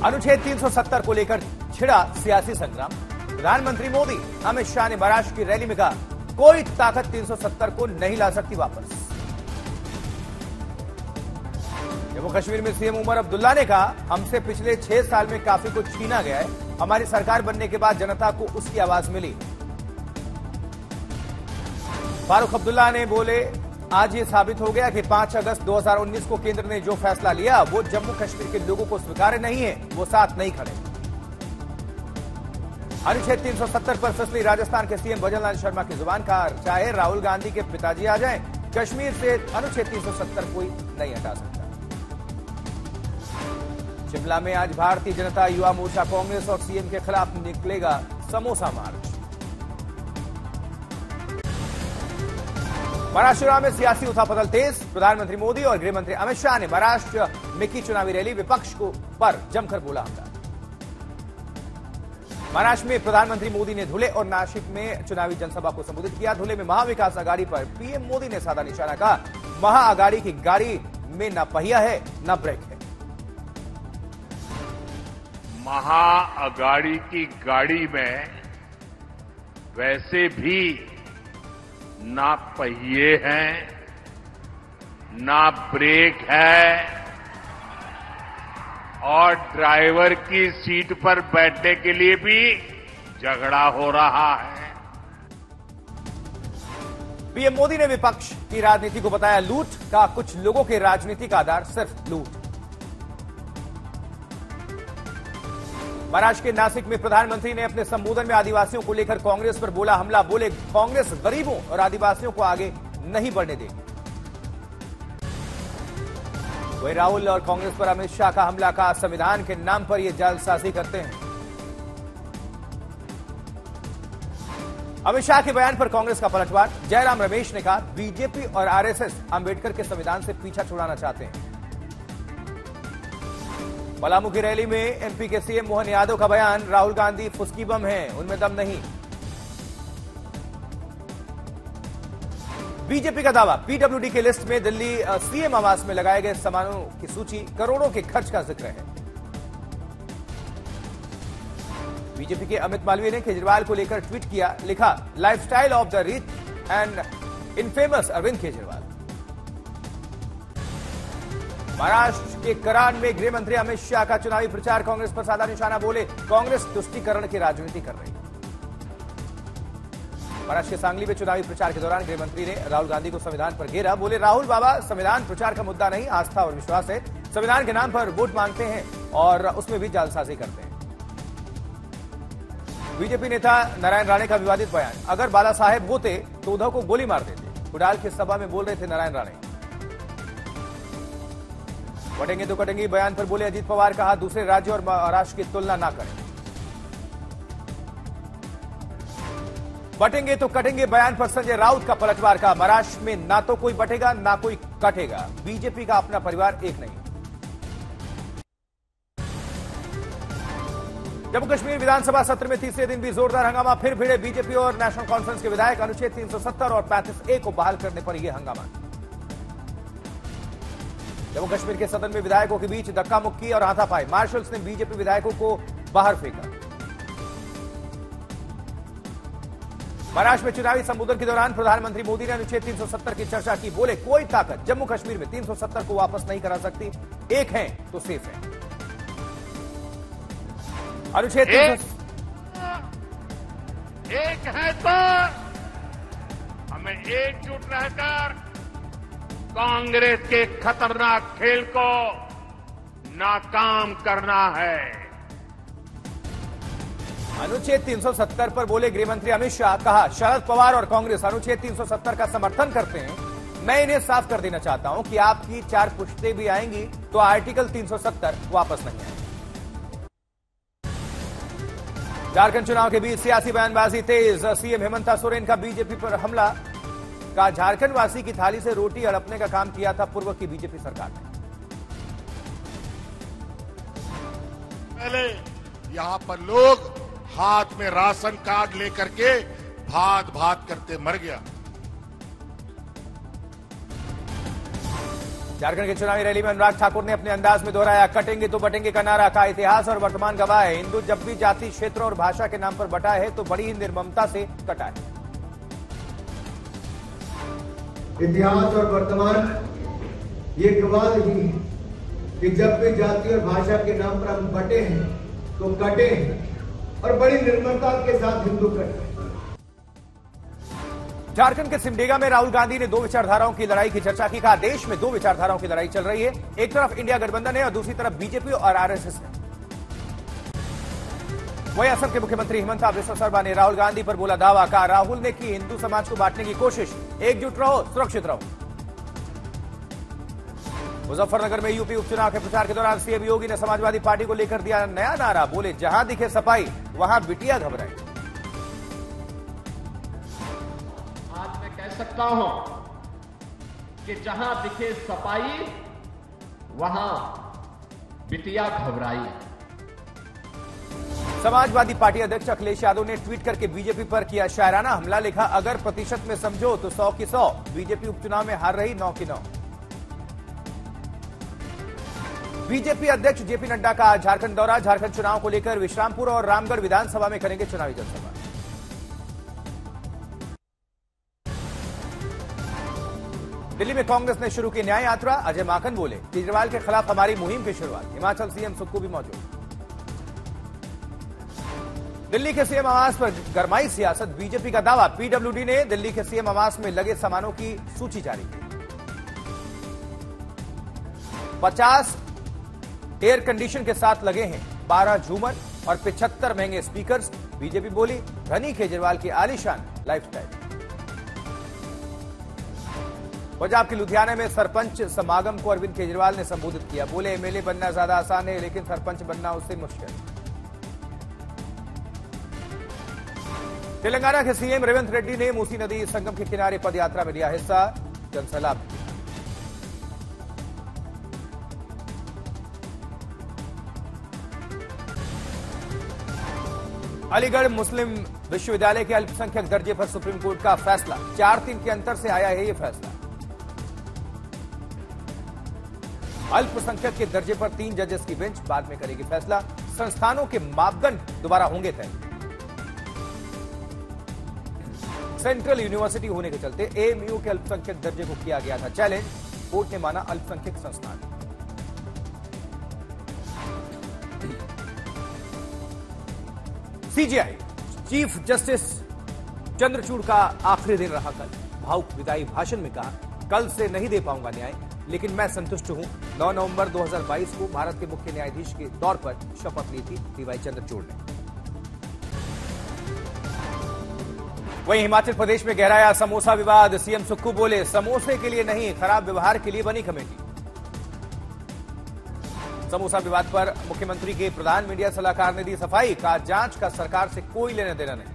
अनुच्छेद 370 को लेकर छिड़ा सियासी संग्राम। प्रधानमंत्री मोदी अमित शाह ने महाराष्ट्र की रैली में कहा, कोई ताकत 370 को नहीं ला सकती वापस। जम्मू कश्मीर में सीएम उमर अब्दुल्ला ने कहा, हमसे पिछले 6 साल में काफी कुछ छीना गया है। हमारी सरकार बनने के बाद जनता को उसकी आवाज मिली। फारूक अब्दुल्ला ने बोले, आज ये साबित हो गया कि 5 अगस्त 2019 को केंद्र ने जो फैसला लिया वो जम्मू कश्मीर के लोगों को स्वीकार्य नहीं है, वो साथ नहीं खड़े। अनुच्छेद 370 पर फिसली राजस्थान के सीएम भजनलाल शर्मा की जुबान का, चाहे राहुल गांधी के पिताजी आ जाएं, कश्मीर से अनुच्छेद 370 कोई नहीं हटा सकता। शिमला में आज भारतीय जनता युवा मोर्चा कांग्रेस और सीएम के खिलाफ निकलेगा समोसा मार्च। महाराष्ट्र में सियासी उथापतल तेज। प्रधानमंत्री मोदी और गृह मंत्री अमित शाह ने महाराष्ट्र में की चुनावी रैली। विपक्ष को पर जमकर बोला हमला। महाराष्ट्र में प्रधानमंत्री मोदी ने धुले और नासिक में चुनावी जनसभा को संबोधित किया। धुले में महाविकास आघाड़ी पर पीएम मोदी ने साधा निशाना, कहा, महाआघाड़ी की गाड़ी में न पहिया है न ब्रेक है। महाआघाड़ी की गाड़ी में वैसे भी ना पहिए हैं, ना ब्रेक है और ड्राइवर की सीट पर बैठने के लिए भी झगड़ा हो रहा है। पीएम मोदी ने विपक्ष की राजनीति को बताया लूट का। कुछ लोगों के राजनीति का आधार सिर्फ लूट। महाराष्ट्र के नासिक में प्रधानमंत्री ने अपने संबोधन में आदिवासियों को लेकर कांग्रेस पर बोला हमला। बोले, कांग्रेस गरीबों और आदिवासियों को आगे नहीं बढ़ने देगी। वही राहुल और कांग्रेस पर अमित शाह का हमला, का संविधान के नाम पर ये जालसाजी करते हैं। अमित शाह के बयान पर कांग्रेस का पलटवार। जयराम रमेश ने कहा, बीजेपी और आरएसएस अंबेडकर के संविधान से पीछा छुड़ाना चाहते हैं। पलामू की रैली में एमपी के सीएम मोहन यादव का बयान, राहुल गांधी फुसकी बम हैं, उनमें दम नहीं। बीजेपी का दावा, पीडब्ल्यूडी की लिस्ट में दिल्ली सीएम आवास में लगाए गए सामानों की सूची, करोड़ों के खर्च का जिक्र है। बीजेपी के अमित मालवीय ने केजरीवाल को लेकर ट्वीट किया, लिखा, lifestyle of the rich and infamous Arvind Kejriwal. Maharashtra के करान में गृह मंत्री अमित शाह का चुनावी प्रचार। कांग्रेस पर साधा निशाना। बोले, कांग्रेस तुष्टीकरण की राजनीति कर रही है। महाराष्ट्र के सांगली में चुनावी प्रचार के दौरान गृह मंत्री ने राहुल गांधी को संविधान पर घेरा। बोले, राहुल बाबा, संविधान प्रचार का मुद्दा नहीं, आस्था और विश्वास है। संविधान के नाम पर वोट मांगते हैं और उसमें भी जालसाजी करते हैं। बीजेपी नेता नारायण राणे का विवादित बयान, अगर बाला साहेब होते तो उद्धव को गोली मार देते। कुडाल की सभा में बोल रहे थे नारायण राणे। बटेंगे तो कटेंगे बयान पर बोले अजीत पवार, कहा, दूसरे राज्य और महाराष्ट्र की तुलना ना करें। बटेंगे तो कटेंगे बयान पर संजय राउत का पलटवार, का महाराष्ट्र में ना तो कोई बटेगा ना कोई कटेगा। बीजेपी का अपना परिवार एक नहीं। जम्मू कश्मीर विधानसभा सत्र में तीसरे दिन भी जोरदार हंगामा। फिर भिड़े बीजेपी और नेशनल कॉन्फ्रेंस के विधायक। अनुच्छेद 370 और 35A को बहाल करने पर यह हंगामा। जम्मू कश्मीर के सदन में विधायकों के बीच धक्का मुक्की और हाथापाई। मार्शल्स ने बीजेपी विधायकों को बाहर फेंका। महाराष्ट्र में चुनावी संबोधन के दौरान प्रधानमंत्री मोदी ने अनुच्छेद 370 की चर्चा की। बोले, कोई ताकत जम्मू कश्मीर में 370 को वापस नहीं करा सकती। एक है तो सेफ है। अनुच्छेद एक है तो हमें एकजुट रहकर कांग्रेस के खतरनाक खेल को नाकाम करना है। अनुच्छेद 370 पर बोले गृह मंत्री अमित शाह, कहा, शरद पवार और कांग्रेस अनुच्छेद 370 का समर्थन करते हैं। मैं इन्हें साफ कर देना चाहता हूं कि आपकी 4 पुश्तें भी आएंगी तो आर्टिकल 370 वापस नहीं आएंगे। झारखंड चुनाव के बीच सियासी बयानबाजी तेज। सीएम हेमंत सोरेन का बीजेपी पर हमला, का झारखंड वासी की थाली से रोटी हड़पने का काम किया था पूर्व की बीजेपी सरकार ने। पहले यहां पर लोग हाथ में राशन कार्ड लेकर के भात भात करते मर गया। झारखंड की चुनावी रैली में अनुराग ठाकुर ने अपने अंदाज में दोहराया कटेंगे तो बटेंगे का नारा। का इतिहास और वर्तमान गवाह है, हिंदू जब भी जाति, क्षेत्र और भाषा के नाम पर बटा है तो बड़ी ही निर्ममता से कटा है। इतिहास और वर्तमान ये गवाह नहीं है कि जब भी जाति और भाषा के नाम पर हम बटे हैं तो कटे हैं और बड़ी निर्ममता के साथ हिंदू कटे। झारखंड के सिमडेगा में राहुल गांधी ने दो विचारधाराओं की लड़ाई की चर्चा की। कहा देश में दो विचारधाराओं की लड़ाई चल रही है, एक तरफ इंडिया गठबंधन है और दूसरी तरफ बीजेपी और आरएसएस है। वहीं असम के मुख्यमंत्री हिमंता बिस्वा शर्मा ने राहुल गांधी पर बोला दावा। कहा राहुल ने की हिंदू समाज को बांटने की कोशिश, एकजुट रहो, सुरक्षित रहो। मुजफ्फरनगर में यूपी उपचुनाव के प्रचार के दौरान सीएम योगी ने समाजवादी पार्टी को लेकर दिया नया नारा। बोले जहां दिखे सफाई वहां बिटिया घबराई। सकता हूं कि जहां दिखे सफाई वहां बिटिया घबराई। समाजवादी पार्टी अध्यक्ष अखिलेश यादव ने ट्वीट करके बीजेपी पर किया शायराना हमला। लिखा अगर प्रतिशत में समझो तो 100 की 100, बीजेपी उपचुनाव में हार रही 9 की 9। बीजेपी अध्यक्ष जेपी नड्डा का झारखंड दौरा। झारखंड चुनाव को लेकर विश्रामपुर और रामगढ़ विधानसभा में करेंगे चुनावी जनसभा। दिल्ली में कांग्रेस ने शुरू की न्याय यात्रा। अजय माकन बोले केजरीवाल के खिलाफ हमारी मुहिम की शुरुआत। हिमाचल सीएम सुक्खू भी मौजूद। दिल्ली के सीएम आवास पर गरमाई सियासत। बीजेपी का दावा पीडब्ल्यूडी ने दिल्ली के सीएम आवास में लगे सामानों की सूची जारी की। 50 एयर कंडीशन के साथ लगे हैं 12 झूमर और 75 महंगे स्पीकर्स। बीजेपी बोली धनी केजरीवाल की आलीशान लाइफस्टाइल। पंजाब के लुधियाना में सरपंच समागम को अरविंद केजरीवाल ने संबोधित किया। बोले एमएलए बनना ज्यादा आसान है लेकिन सरपंच बनना उससे मुश्किल। तेलंगाना के सीएम रेवंत रेड्डी ने मूसी नदी संगम के किनारे पदयात्रा में लिया हिस्सा, जनसैलाब। अलीगढ़ मुस्लिम विश्वविद्यालय के अल्पसंख्यक दर्जे पर सुप्रीम कोर्ट का फैसला। 4-3 के अंतर से आया है यह फैसला। अल्पसंख्यक के दर्जे पर 3 जजेस की बेंच बाद में करेगी फैसला। संस्थानों के मापदंड दोबारा होंगे तय। सेंट्रल यूनिवर्सिटी होने के चलते एएमयू के अल्पसंख्यक दर्जे को किया गया था चैलेंज। कोर्ट ने माना अल्पसंख्यक संस्थान। सीजीआई चीफ जस्टिस चंद्रचूड़ का आखिरी दिन रहा कल। भावुक विदाई भाषण में कहा कल से नहीं दे पाऊंगा न्याय लेकिन मैं संतुष्ट हूं। 9 नवंबर 2022 को भारत के मुख्य न्यायाधीश के तौर पर शपथ ली थी डीवाई चंद्रचूड़ ने। वहीं हिमाचल प्रदेश में गहराया समोसा विवाद। सीएम सुक्खू बोले समोसे के लिए नहीं खराब व्यवहार के लिए बनी कमेटी। समोसा विवाद पर मुख्यमंत्री के प्रधान मीडिया सलाहकार ने दी सफाई। कहा जांच का सरकार से कोई लेना देना नहीं।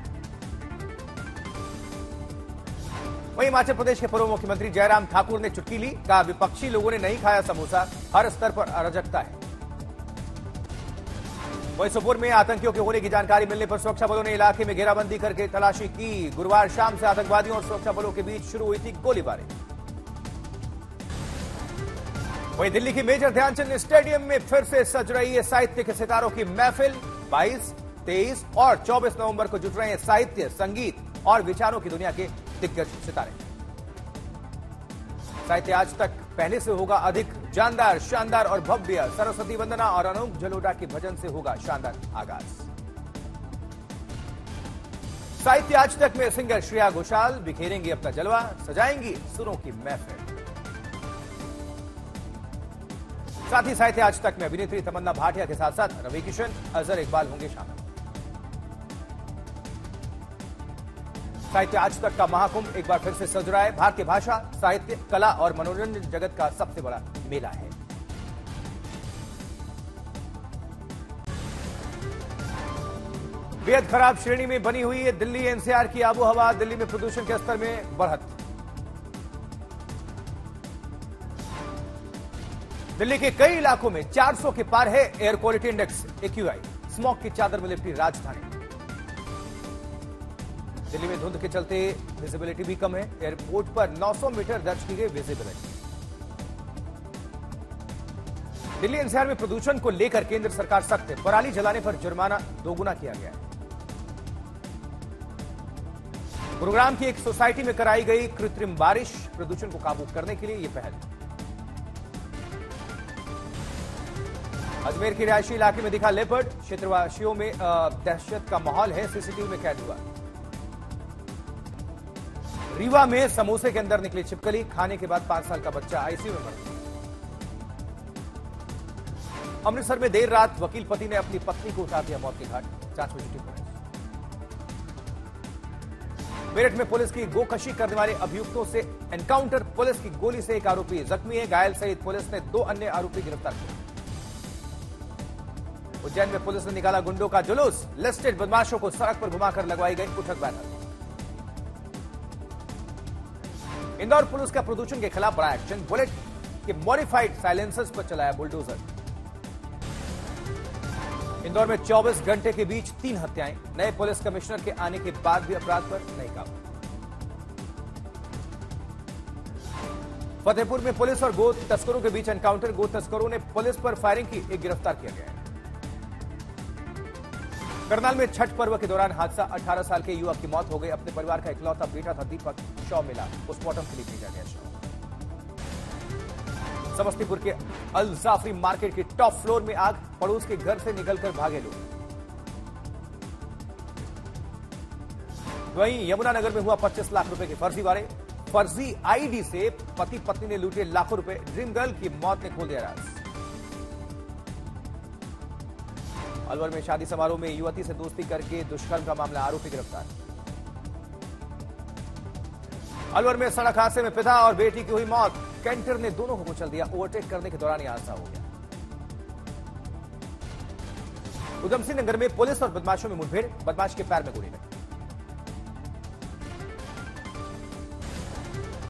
वहीं हिमाचल प्रदेश के पूर्व मुख्यमंत्री जयराम ठाकुर ने चुटकी ली। कहा विपक्षी लोगों ने नहीं खाया समोसा, हर स्तर पर अराजकता है। वहीं सोपोर में आतंकियों के होने की जानकारी मिलने पर सुरक्षा बलों ने इलाके में घेराबंदी करके तलाशी की। गुरुवार शाम से आतंकवादियों और सुरक्षा बलों के बीच शुरू हुई थी गोलीबारी। वहीं दिल्ली की मेजर ध्यानचंद स्टेडियम में फिर से सज रही है साहित्य के सितारों की महफिल। 22, 23 और 24 नवंबर को जुट रहे हैं साहित्य, संगीत और विचारों की दुनिया के दिग्गज सितारे। साहित्य आज तक पहले से होगा अधिक जानदार, शानदार और भव्य। सरस्वती वंदना और अनूप जलोटा के भजन से होगा शानदार आगाज। साहित्य आज तक में सिंगर श्रेया घोषाल बिखेरेंगी अपना जलवा, सजाएंगी सुरों की महफिल। साथ ही साहित्य आज तक में अभिनेत्री तमन्ना भाटिया के साथ साथ रवि किशन, अजहर इकबाल होंगे शामिल। साहित्य आज तक का महाकुंभ एक बार फिर से सज रहा है। भारतीय भाषा, साहित्य, कला और मनोरंजन जगत का सबसे बड़ा मेला है। बेहद खराब श्रेणी में बनी हुई है दिल्ली एनसीआर की आबोहवा। दिल्ली में प्रदूषण के स्तर में बढ़त। दिल्ली के कई इलाकों में 400 के पार है air quality index AQI. Smog की चादर में लिपटी राजधानी। दिल्ली में धुंध के चलते विजिबिलिटी भी कम है। एयरपोर्ट पर 900 मीटर दर्ज की गई विजिबिलिटी। दिल्ली एनसीआर में प्रदूषण को लेकर केंद्र सरकार सख्त है। पराली जलाने पर जुर्माना दोगुना किया गया है। गुरुग्राम की एक सोसाइटी में कराई गई कृत्रिम बारिश, प्रदूषण को काबू करने के लिए यह पहल। अजमेर के रिहायशी इलाके में दिखा लेपर्ड, क्षेत्रवासियों में दहशत का माहौल है, सीसीटीवी में कैद हुआ। रीवा में समोसे के अंदर निकली छिपकली, खाने के बाद 5 साल का बच्चा आईसीयू में मर गया। अमृतसर में देर रात वकील पति ने अपनी पत्नी को उतार दिया मौत के घाट, जांच में जुटी पुलिस। मेरठ में पुलिस की गोकशी करने वाले अभियुक्तों से एनकाउंटर, पुलिस की गोली से एक आरोपी जख्मी है, घायल सहित पुलिस ने 2 अन्य आरोपी गिरफ्तार किए। उज्जैन में पुलिस ने निकाला गुंडों का जुलूस, लिस्टेड बदमाशों को सड़क पर घुमाकर लगवाई गई उठक बैठक। इंदौर पुलिस का प्रदूषण के खिलाफ बड़ा एक्शन, बुलेट के मॉडिफाइड साइलेंसर्स पर चलाया बुलडोजर। इंदौर में 24 घंटे के बीच 3 हत्याएं, नए पुलिस कमिश्नर के आने के बाद भी अपराध पर नहीं काबू। फतेहपुर में पुलिस और गो तस्करों के बीच एनकाउंटर, गो तस्करों ने पुलिस पर फायरिंग की, एक गिरफ्तार किया गया है। करनाल में छठ पर्व के दौरान हादसा, 18 साल के युवक की मौत हो गई। अपने परिवार का इकलौता बेटा था दीपक, शव मिला, पोस्टमार्टम के लिए भेजा गया शव। समस्तीपुर के अल जाफरी मार्केट के टॉप फ्लोर में आग, पड़ोस के घर से निकलकर भागे लोग। वहीं यमुनानगर में हुआ 25 लाख रुपए के फर्जीवाड़े, फर्जी आईडी से पति पत्नी ने लूटे लाखों रुपए, ड्रीम गर्ल की मौत ने खोल दिया राज। अलवर में शादी समारोह में युवती से दोस्ती करके दुष्कर्म का मामला, आरोपी गिरफ्तार। अलवर में सड़क हादसे में पिता और बेटी की हुई मौत, कैंटर ने दोनों को कुचल दिया, ओवरटेक करने के दौरान यह हादसा हो गया। उधमसिंह नगर में पुलिस और बदमाशों में मुठभेड़, बदमाश के पैर में गोली लगी।